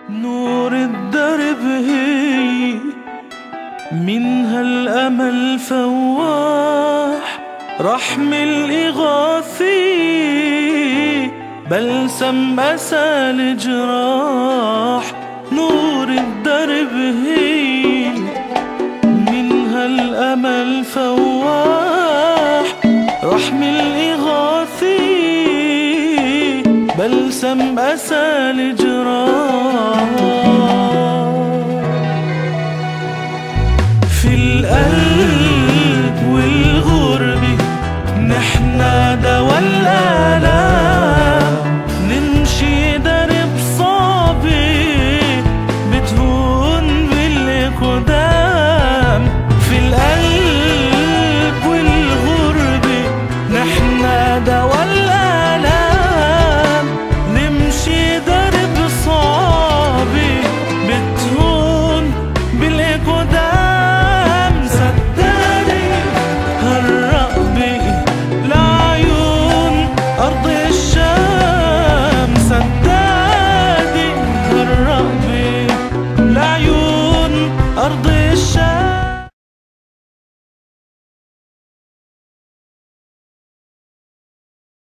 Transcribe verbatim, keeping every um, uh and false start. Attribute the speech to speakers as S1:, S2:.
S1: نور الدرب هي منها الأمل فواح، رحم الإغاثي بلسم أسى الجراح. نور الدرب هي منها الأمل فواح، رحم الإغاثي بلسم أسى الجراح. في القلب والغربة نحنا دوا الآلام، نمشي درب صعبة بتهون بالقدام. في القلب والغربة نحنا دوا